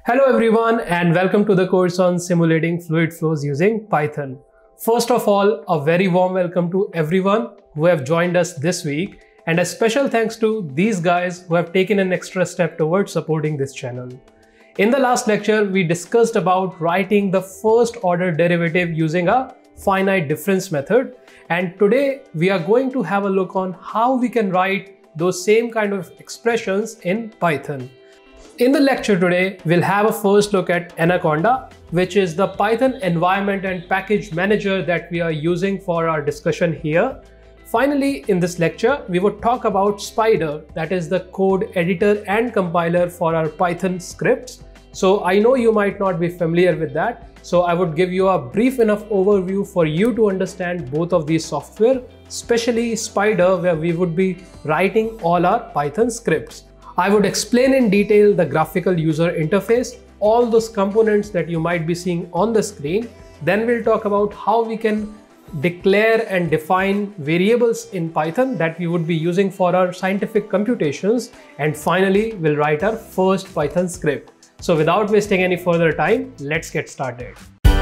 Hello everyone and welcome to the course on simulating fluid flows using Python. First of all, a very warm welcome to everyone who have joined us this week, and a special thanks to these guys who have taken an extra step towards supporting this channel. In the last lecture, we discussed about writing the first order derivative using a finite difference method, and today we are going to have a look on how we can write those same kind of expressions in Python. In the lecture today, we'll have a first look at Anaconda, which is the Python environment and package manager that we are using for our discussion here. Finally, in this lecture, we would talk about Spider, that is the code editor and compiler for our Python scripts. So I know you might not be familiar with that, so I would give you a brief enough overview for you to understand both of these software, especially Spider, where we would be writing all our Python scripts. I would explain in detail the graphical user interface, all those components that you might be seeing on the screen. Then we'll talk about how we can declare and define variables in Python that we would be using for our scientific computations. And finally, we'll write our first Python script. So without wasting any further time, let's get started.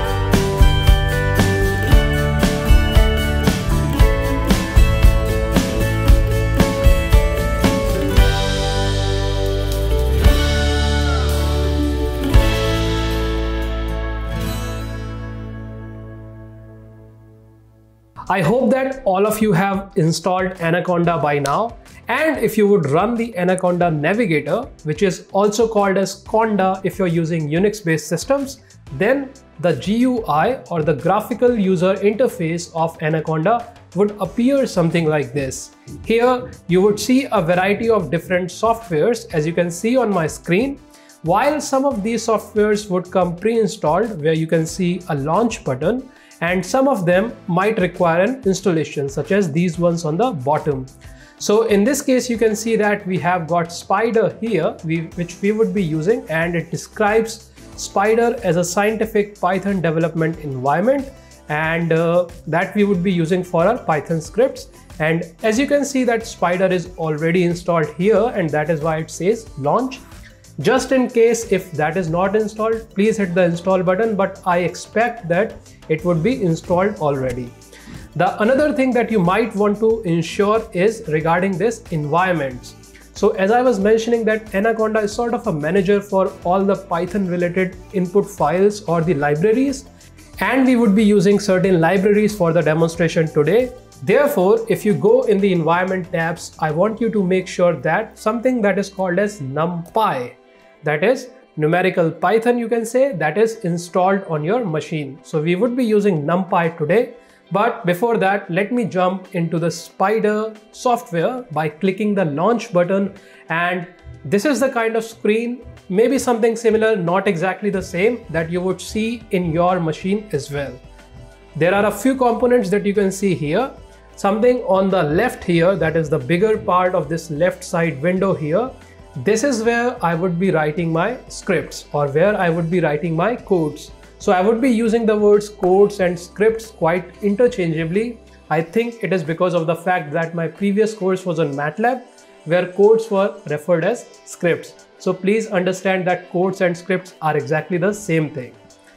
I hope that all of you have installed Anaconda by now, and if you would run the Anaconda Navigator, which is also called as Conda if you're using Unix-based systems, then the GUI or the graphical user interface of Anaconda would appear something like this. Here you would see a variety of different softwares, as you can see on my screen. While some of these softwares would come pre-installed, where you can see a launch button, and some of them might require an installation, such as these ones on the bottom. So in this case, you can see that we have got Spider here, which we would be using, and it describes Spider as a scientific Python development environment, and that we would be using for our Python scripts. And as you can see that Spider is already installed here, and that is why it says launch. Just in case if that is not installed, please hit the install button, but I expect that it would be installed already. The another thing that you might want to ensure is regarding this environments. So as I was mentioning, that Anaconda is sort of a manager for all the Python related input files or the libraries, and we would be using certain libraries for the demonstration today. Therefore, if you go in the environment tabs, I want you to make sure that something that is called as NumPy, that is numerical Python, you can say, that is installed on your machine. So we would be using NumPy today. But before that, let me jump into the Spider software by clicking the launch button. And this is the kind of screen, maybe something similar, not exactly the same, that you would see in your machine as well. There are a few components that you can see here. Something on the left here, that is the bigger part of this left side window here. This is where I would be writing my scripts, or where I would be writing my codes. So I would be using the words codes and scripts quite interchangeably. I think it is because of the fact that my previous course was on MATLAB, where codes were referred as scripts. So please understand that codes and scripts are exactly the same thing.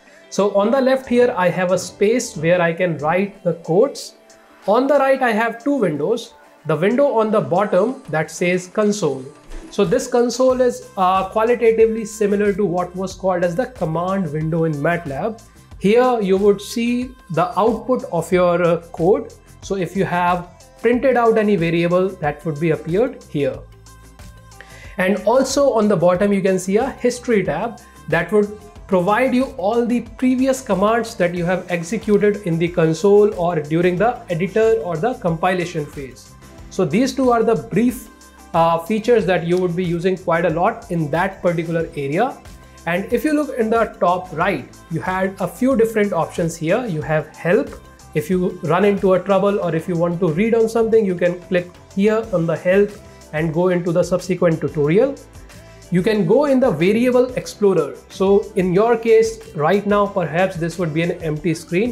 So on the left here, I have a space where I can write the codes. On the right, I have two windows. The window on the bottom that says console. So this console is qualitatively similar to what was called as the command window in MATLAB. Here you would see the output of your code. So if you have printed out any variable, that would be appeared here. And also on the bottom, you can see a history tab that would provide you all the previous commands that you have executed in the console or during the editor or the compilation phase. So these two are the brief features that you would be using quite a lot in that particular area. And if you look in the top right, you had a few different options here. You have help. If you run into a trouble, or if you want to read on something, you can click here on the help and go into the subsequent tutorial. You can go in the variable explorer. So in your case right now, perhaps this would be an empty screen.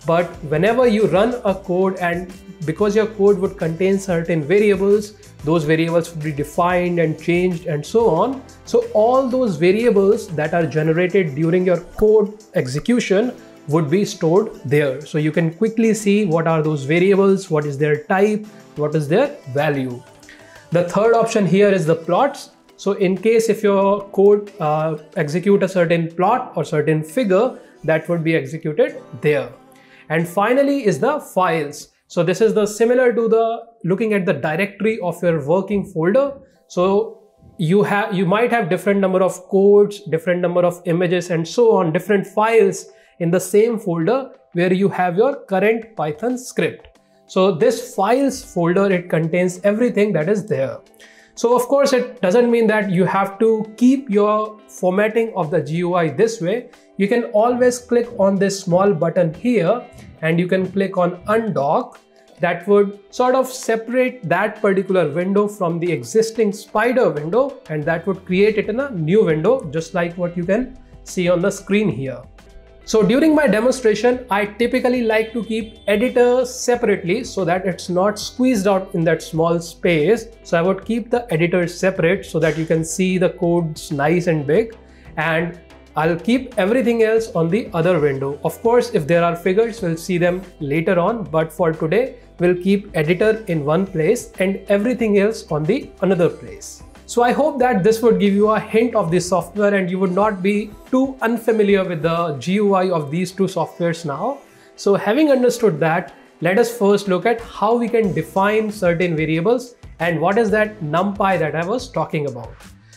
but whenever you run a code, and because your code would contain certain variables, those variables would be defined and changed and so on. So all those variables that are generated during your code execution would be stored there. So you can quickly see what are those variables, what is their type, what is their value. The third option here is the plots. So in case if your code execute a certain plot or certain figure, that would be executed there. And finally is the files. So this is the similar to the looking at the directory of your working folder. So you might have different number of codes, different number of images and so on, different files in the same folder where you have your current Python script. So this files folder, it contains everything that is there. So of course, it doesn't mean that you have to keep your formatting of the GUI this way. You can always click on this small button here and you can click on undock. That would sort of separate that particular window from the existing Spider window, and that would create it in a new window, just like what you can see on the screen here. So during my demonstration, I typically like to keep editor separately so that it's not squeezed out in that small space. So I would keep the editor separate so that you can see the codes nice and big, and I'll keep everything else on the other window. Of course, if there are figures, we'll see them later on, but for today, we'll keep editor in one place and everything else on the another place. So I hope that this would give you a hint of this software and you would not be too unfamiliar with the GUI of these two softwares now. So having understood that, let us first look at how we can define certain variables and what is that NumPy that I was talking about.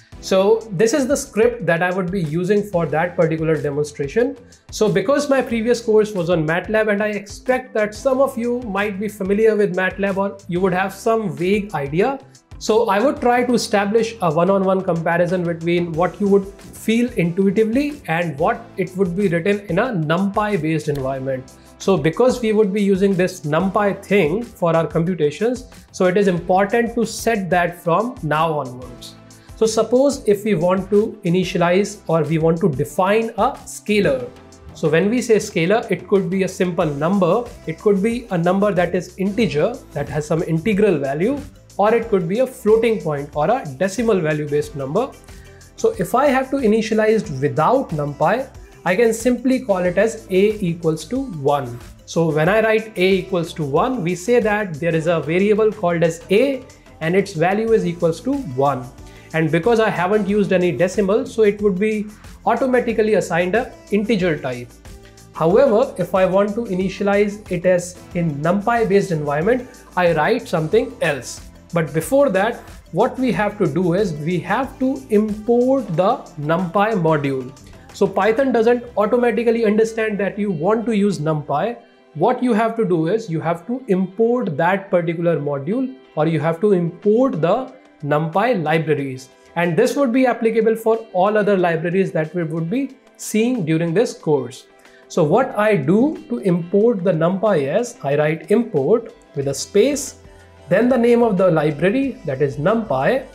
So this is the script that I would be using for that particular demonstration. So because my previous course was on MATLAB, and I expect that some of you might be familiar with MATLAB or you would have some vague idea. So I would try to establish a one-on-one comparison between what you would feel intuitively and what it would be written in a NumPy based environment. So because we would be using this NumPy thing for our computations, so it is important to set that from now onwards. So suppose if we want to initialize or we want to define a scalar. So when we say scalar, it could be a simple number. It could be a number that is integer, that has some integral value, or it could be a floating point or a decimal value based number. So if I have to initialize without NumPy, I can simply call it as a equals to 1. So when I write a equals to 1, we say that there is a variable called as a and its value is equals to 1. And because I haven't used any decimal, so it would be automatically assigned an integer type. However, if I want to initialize it as in NumPy based environment, I write something else. But before that, what we have to do is we have to import the NumPy module. So Python doesn't automatically understand that you want to use NumPy. What you have to do is you have to import that particular module, or you have to import the NumPy libraries. And this would be applicable for all other libraries that we would be seeing during this course. So what I do to import the NumPy is I write import with a space, then the name of the library, that is NumPy.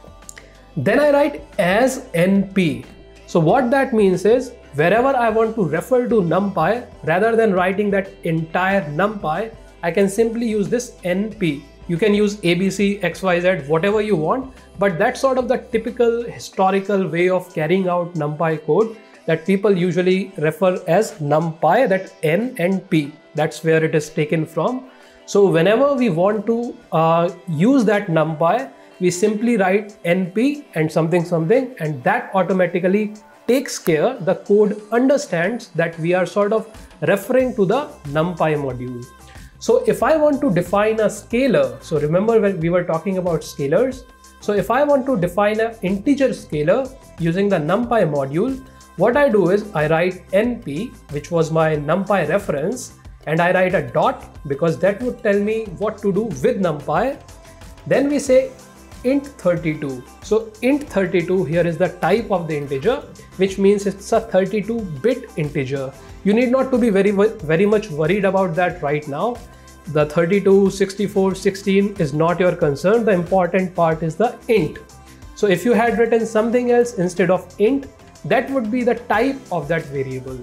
Then I write as NP. So what that means is wherever I want to refer to NumPy, rather than writing that entire NumPy, I can simply use this NP. You can use ABC, XYZ, whatever you want, but that's sort of the typical historical way of carrying out NumPy code that people usually refer as NumPy, that N and P. That's where it is taken from. So whenever we want to use that NumPy, we simply write NP and something something, and that automatically takes care, the code understands that we are sort of referring to the NumPy module. So if I want to define a scalar, so remember when we were talking about scalars. So if I want to define an integer scalar using the NumPy module, what I do is I write NP, which was my NumPy reference, and I write a dot because that would tell me what to do with NumPy. Then we say int 32. So int 32 here is the type of the integer, which means it's a 32-bit integer. You need not to be very much worried about that right now. The 32, 64, 16 is not your concern. The important part is the int. So if you had written something else instead of int, that would be the type of that variable.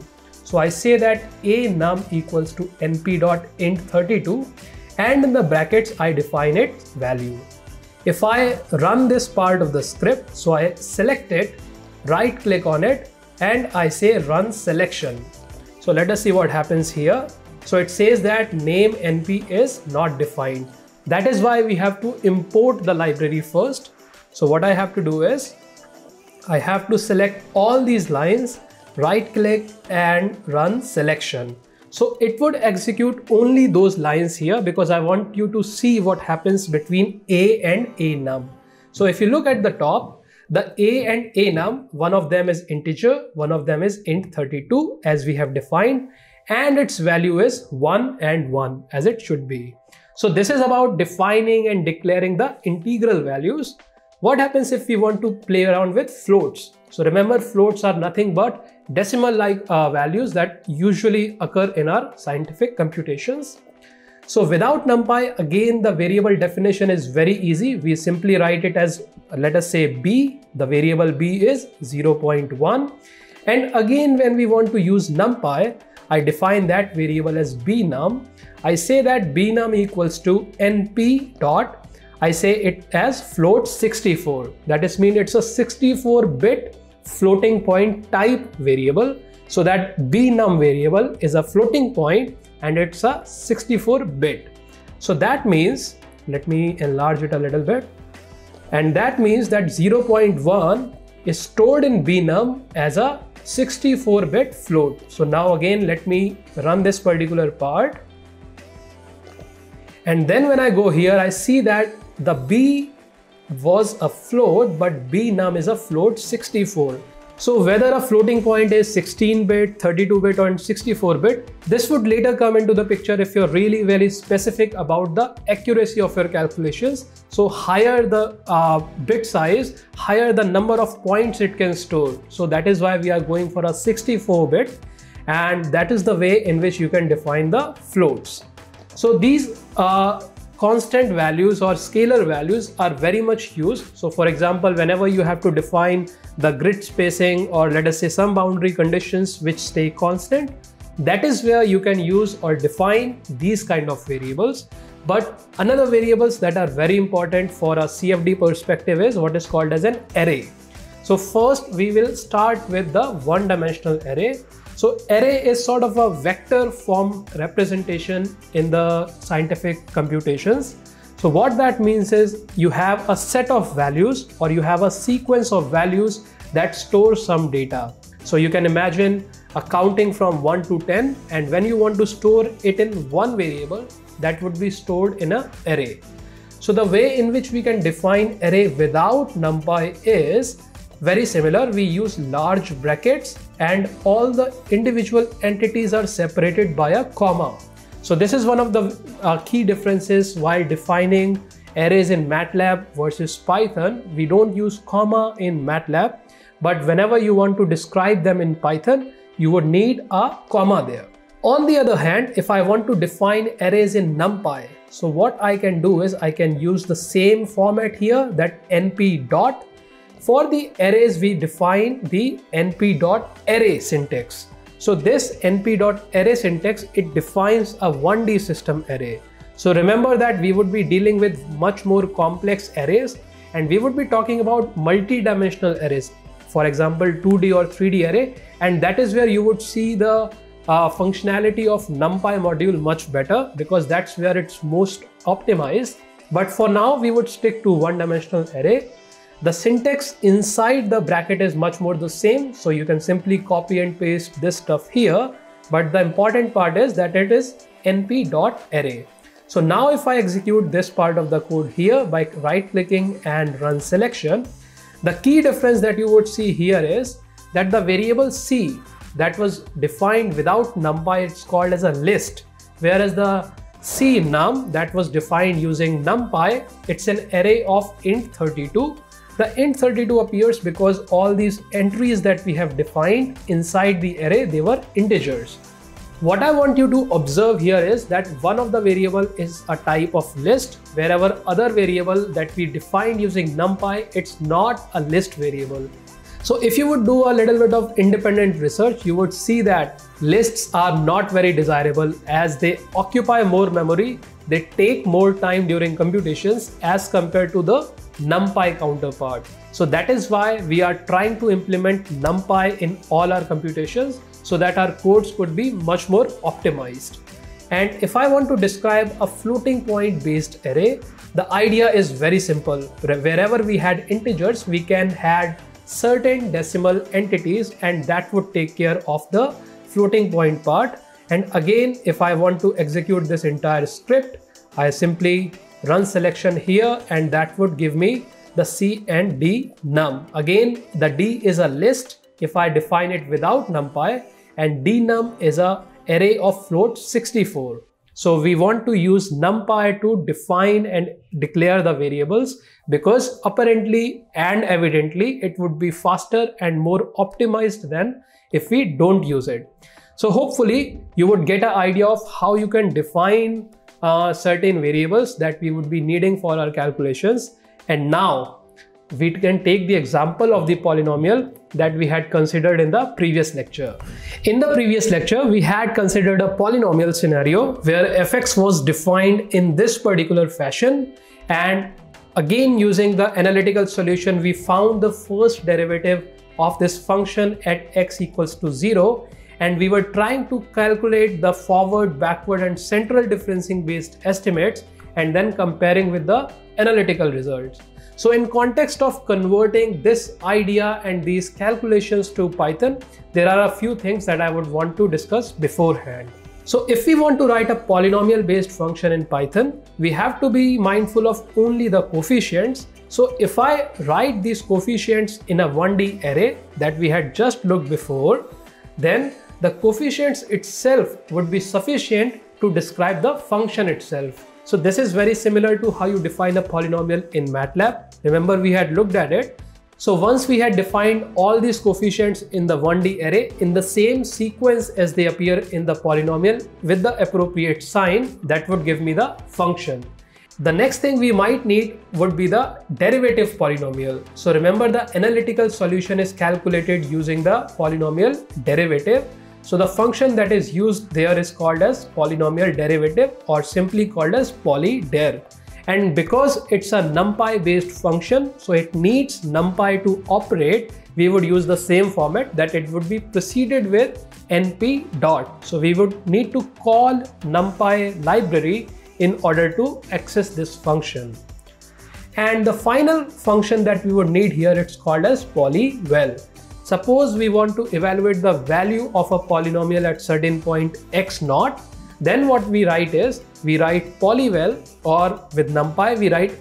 So I say that a_num equals to np.int32, and in the brackets I define its value. If I run this part of the script, so I select it, right click on it, and I say run selection. So let us see what happens here. So it says that name np is not defined. That is why we have to import the library first. So what I have to do is I have to select all these lines, right click and run selection. So it would execute only those lines here because I want you to see what happens between a and a_num. So if you look at the top, the a and a_num, one of them is integer, one of them is int32 as we have defined, and its value is 1 and 1 as it should be. So this is about defining and declaring the integral values. What happens if we want to play around with floats? So remember, floats are nothing but decimal-like values that usually occur in our scientific computations. So without NumPy, again, the variable definition is very easy. We simply write it as, let us say b, the variable b is 0.1. And again, when we want to use NumPy, I define that variable as b_num. I say that b_num equals to np dot, I say it as float 64. That is mean it's a 64-bit floating point type variable. So that b_num variable is a floating point and it's a 64-bit. So that means, let me enlarge it a little bit. And that means that 0.1 is stored in b_num as a 64-bit float. So now again, let me run this particular part. And then when I go here, I see that the b was a float, but b_num is a float 64. So whether a floating point is 16-bit, 32-bit or 64-bit, this would later come into the picture if you're really very specific about the accuracy of your calculations. So higher the bit size, higher the number of points it can store. So that is why we are going for a 64-bit, and that is the way in which you can define the floats. So these constant values or scalar values are very much used. So for example, whenever you have to define the grid spacing or let us say some boundary conditions which stay constant, that is where you can use or define these kind of variables. But another variables that are very important for a CFD perspective is what is called as an array. So first we will start with the one-dimensional array. So array is sort of a vector form representation in the scientific computations. So what that means is you have a set of values or you have a sequence of values that store some data. So you can imagine a counting from 1 to 10, and when you want to store it in one variable, that would be stored in an array. So the way in which we can define array without NumPy is very similar. We use large brackets and all the individual entities are separated by a comma. So this is one of the key differences while defining arrays in MATLAB versus Python. We don't use comma in MATLAB, but whenever you want to describe them in Python, you would need a comma there. On the other hand, if I want to define arrays in NumPy, so what I can do is I can use the same format here, that np dot. For the arrays, we define the np.array syntax. So this np.array syntax, it defines a 1D system array. So remember that we would be dealing with much more complex arrays, and we would be talking about multi-dimensional arrays. For example, 2D or 3D array, and that is where you would see the functionality of NumPy module much better because that's where it's most optimized. But for now, we would stick to one-dimensional array. The syntax inside the bracket is much more the same, so you can simply copy and paste this stuff here. But the important part is that it is np.array. So now if I execute this part of the code here by right clicking and run selection, the key difference that you would see here is that the variable c that was defined without NumPy, it's called as a list, whereas the c_num that was defined using NumPy, it's an array of int32. The int32 appears because all these entries that we have defined inside the array, they were integers. What I want you to observe here is that one of the variable is a type of list, wherever other variable that we defined using NumPy, it's not a list variable. So if you would do a little bit of independent research, you would see that lists are not very desirable as they occupy more memory, they take more time during computations as compared to the NumPy counterpart. So that is why we are trying to implement NumPy in all our computations so that our codes could be much more optimized. And if I want to describe a floating point based array, the idea is very simple. Wherever we had integers, we can add certain decimal entities and that would take care of the floating point part. And again, if I want to execute this entire script, I simply run selection here and that would give me the C and D num. Again, the D is a list if I define it without NumPy, and dnum is a array of float 64. So we want to use NumPy to define and declare the variables because apparently and evidently it would be faster and more optimized than if we don't use it. So hopefully you would get an idea of how you can define certain variables that we would be needing for our calculations. And now we can take the example of the polynomial that we had considered in the previous lecture. In the previous lecture, we had considered a polynomial scenario where fx was defined in this particular fashion, and again using the analytical solution we found the first derivative of this function at x equals to 0, and we were trying to calculate the forward, backward and central differencing based estimates and then comparing with the analytical results. So in context of converting this idea and these calculations to Python, there are a few things that I would want to discuss beforehand. So if we want to write a polynomial based function in Python, we have to be mindful of only the coefficients. So if I write these coefficients in a 1D array that we had just looked before, then the coefficients itself would be sufficient to describe the function itself. So this is very similar to how you define a polynomial in MATLAB. Remember, we had looked at it. So once we had defined all these coefficients in the 1D array in the same sequence as they appear in the polynomial with the appropriate sign, that would give me the function. The next thing we might need would be the derivative polynomial. So remember, the analytical solution is calculated using the polynomial derivative. So the function that is used there is called as polynomial derivative, or simply called as polyder. And because it's a NumPy based function, so it needs NumPy to operate, we would use the same format that it would be preceded with np dot. So we would need to call NumPy library in order to access this function. And the final function that we would need here, it's called as polyval. Suppose we want to evaluate the value of a polynomial at certain point x naught, then what we write is, we write polyval, or with NumPy we write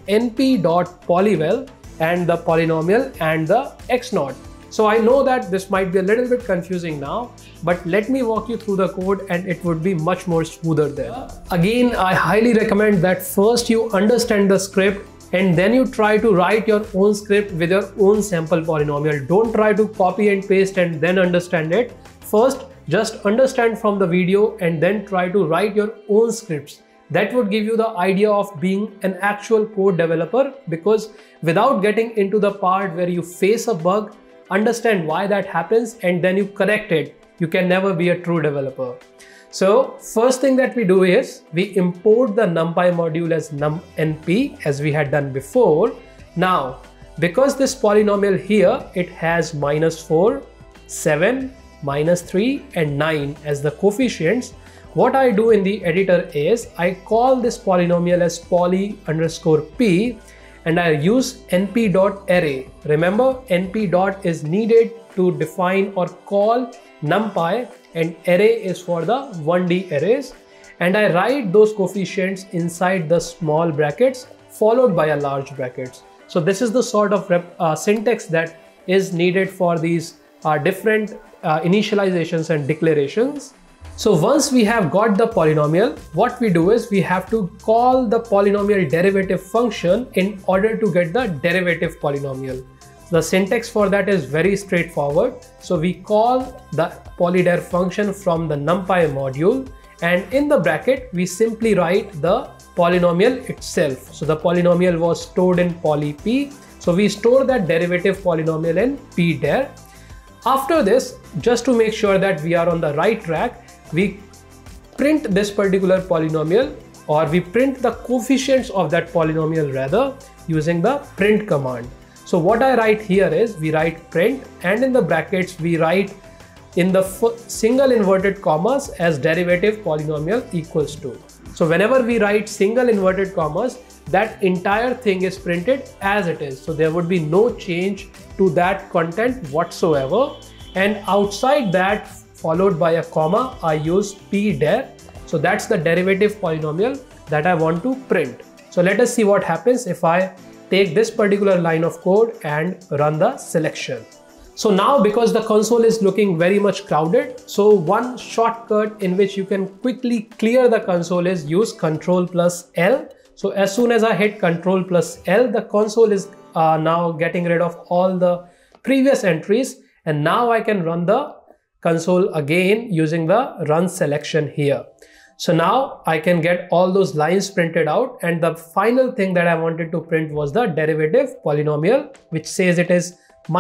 np.polyval and the polynomial and the x naught. So I know that this might be a little bit confusing now, but let me walk you through the code and it would be much more smoother then. Again, I highly recommend that first you understand the script and then you try to write your own script with your own sample polynomial. Don't try to copy and paste and then understand it. First, just understand from the video and then try to write your own scripts. That would give you the idea of being an actual code developer, because without getting into the part where you face a bug, understand why that happens and then you correct it, you can never be a true developer. So first thing that we do is we import the NumPy module as num_np as we had done before. Now, because this polynomial here, it has -4, 7, -3 and 9 as the coefficients, what I do in the editor is I call this polynomial as poly_p and I use np.array. Remember, np dot is needed to define or call NumPy, and array is for the 1D arrays, and I write those coefficients inside the small brackets followed by a large brackets. So this is the sort of syntax that is needed for these different initializations and declarations. So once we have got the polynomial, what we do is we have to call the polynomial derivative function in order to get the derivative polynomial. The syntax for that is very straightforward. So we call the polyder function from the NumPy module, and in the bracket we simply write the polynomial itself. So the polynomial was stored in polyp, so we store that derivative polynomial in pdir, After this, just to make sure that we are on the right track, we print this particular polynomial, or we print the coefficients of that polynomial rather, using the print command. So what I write here is, we write print, and in the brackets we write in the single inverted commas as derivative polynomial equals to. So whenever we write single inverted commas, that entire thing is printed as it is. So there would be no change to that content whatsoever. And outside that, followed by a comma, I use pder. So that's the derivative polynomial that I want to print. So let us see what happens if I take this particular line of code and run the selection. So now, because the console is looking very much crowded, so one shortcut in which you can quickly clear the console is use Ctrl+L. So as soon as I hit Ctrl+L, the console is now getting rid of all the previous entries, and now I can run the console again using the run selection here. So now I can get all those lines printed out, and the final thing that I wanted to print was the derivative polynomial, which says it is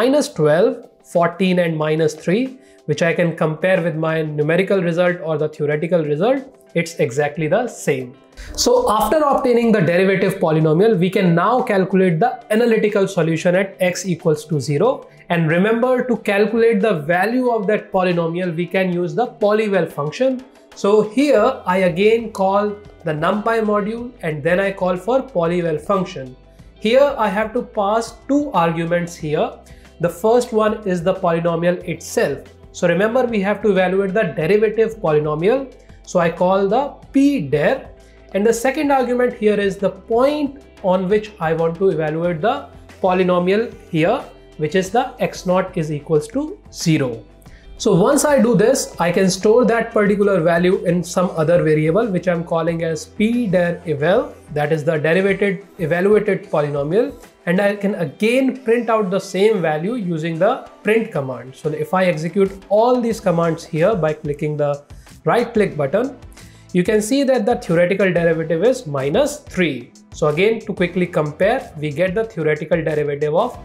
-12, 14 and -3, which I can compare with my numerical result or the theoretical result. It's exactly the same. So after obtaining the derivative polynomial, we can now calculate the analytical solution at x equals to 0. And remember, to calculate the value of that polynomial, we can use the polyval function. So here I again call the numpy module, and then I call for polyval function. Here I have to pass two arguments here. The first one is the polynomial itself. So remember, we have to evaluate the derivative polynomial. So I call the pder, and the second argument here is the point on which I want to evaluate the polynomial here, which is the x0 is equals to 0. So once I do this, I can store that particular value in some other variable, which I'm calling as pder_eval, that is the evaluated polynomial, and I can again print out the same value using the print command. So if I execute all these commands here by clicking the right click button, you can see that the theoretical derivative is -3. So again, to quickly compare, we get the theoretical derivative of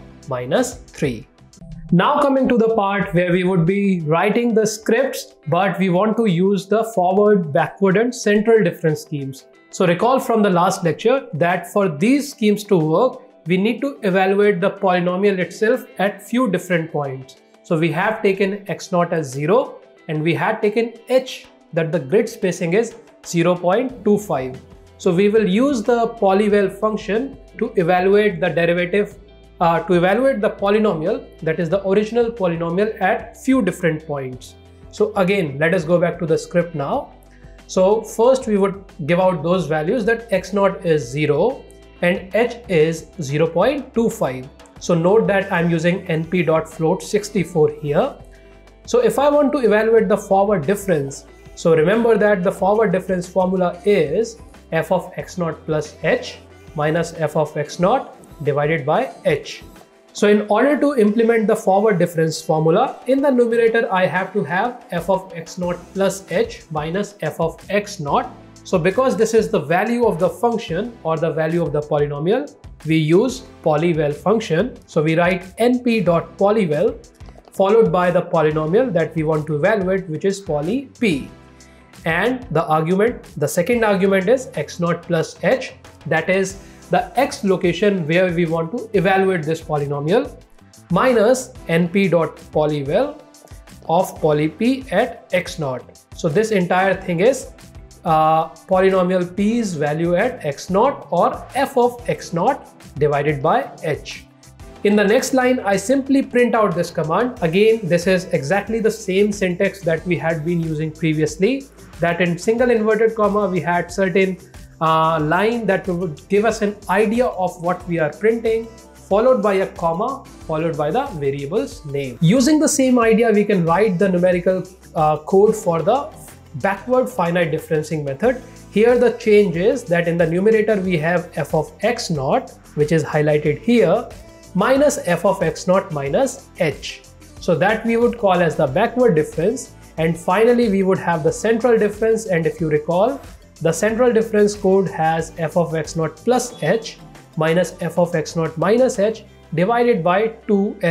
-3. Now coming to the part where we would be writing the scripts, but we want to use the forward, backward and central difference schemes. So recall from the last lecture that for these schemes to work, we need to evaluate the polynomial itself at few different points. So we have taken x0 as 0, and we had taken h, that the grid spacing is 0.25. So we will use the polyval function to evaluate the derivative, to evaluate the polynomial, that is the original polynomial, at few different points. So again, let us go back to the script now. So first we would give out those values, that x0 is 0 and h is 0.25. So note that I'm using np.float64 here. So if I want to evaluate the forward difference, so remember that the forward difference formula is f of x0 plus h minus f of x0 divided by h. So in order to implement the forward difference formula, in the numerator I have to have f of x0 plus h minus f of x0. So because this is the value of the function or the value of the polynomial, we use polyval function. So we write np.polyval followed by the polynomial that we want to evaluate, which is poly p. And the argument, the second argument is x0 plus h, that is the x location where we want to evaluate this polynomial, minus np.polyval of poly p at x0. So this entire thing is polynomial p's value at x0 or f of x0 divided by h. In the next line, I simply print out this command. Again, this is exactly the same syntax that we had been using previously, that in single inverted comma we had certain line that would give us an idea of what we are printing, followed by a comma, followed by the variable's name. Using the same idea, we can write the numerical code for the backward finite differencing method. Here the change is that in the numerator we have f of x0, which is highlighted here, minus f of x0 minus h. So that we would call as the backward difference. And finally we would have the central difference, and if you recall, the central difference code has f of x0 plus h minus f of x0 minus h divided by 2h.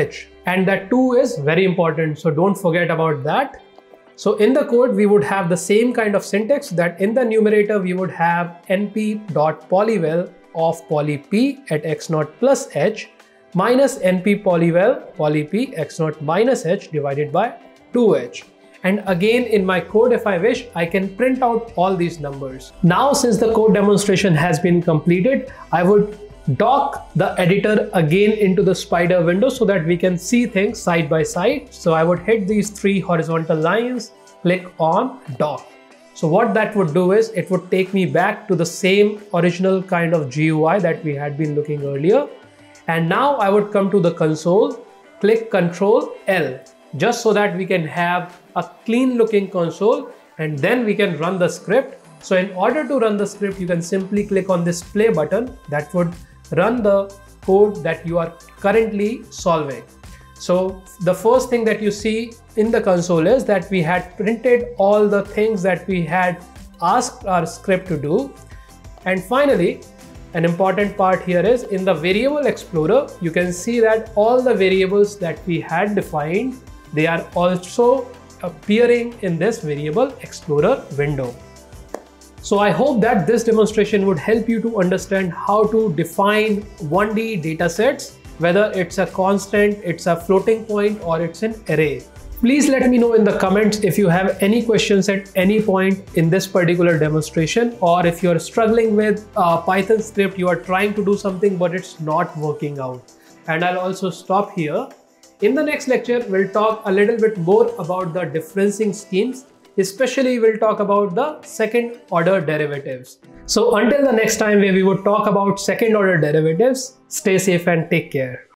and that 2 is very important, so don't forget about that. So in the code, we would have the same kind of syntax, that in the numerator, we would have np.polyval of poly p at x0 plus h minus np polyval poly p x0 minus h divided by 2h. And again, in my code, if I wish, I can print out all these numbers. Now, since the code demonstration has been completed, I would dock the editor again into the Spyder window so that we can see things side by side. So I would hit these 3 horizontal lines, click on dock. So what that would do is it would take me back to the same original kind of GUI that we had been looking earlier. And now I would come to the console, click Ctrl L, just so that we can have a clean looking console, and then we can run the script. So in order to run the script, you can simply click on this play button that would run the code that you are currently solving. So the first thing that you see in the console is that we had printed all the things that we had asked our script to do. And finally, an important part here is in the variable explorer, you can see that all the variables that we had defined, they are also appearing in this variable explorer window. So I hope that this demonstration would help you to understand how to define 1D datasets, whether it's a constant, it's a floating point, or it's an array. Please let me know in the comments if you have any questions at any point in this particular demonstration, or if you're struggling with a Python script, you are trying to do something but it's not working out. And I'll also stop here. In the next lecture, we'll talk a little bit more about the differencing schemes. Especially, we'll talk about the second order derivatives. So until the next time where we would talk about second order derivatives, stay safe and take care.